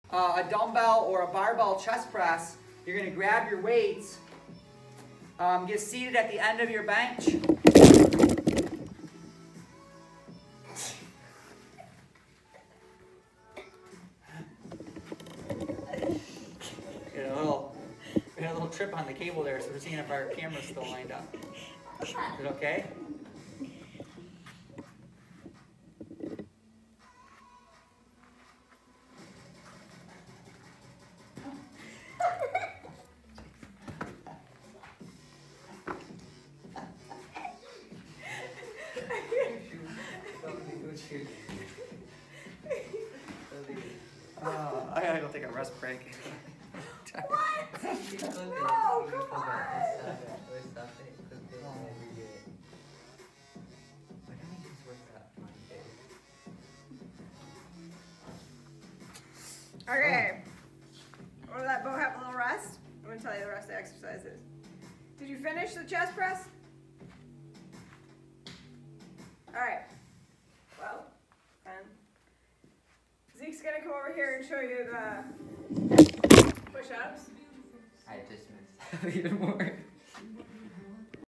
a dumbbell or a barbell chest press, you're going to grab your weights, get seated at the end of your bench. We had a little trip on the cable there, so we're seeing if our camera's still lined up. Is it okay? I gotta go take a rest break. What? No, come on. Okay. Will that Bo have a little rest? I'm going to tell you the rest of the exercises. Did you finish the chest press? Alright. Well, then Zeke's going to come over here and show you the push-ups. I just missed even more.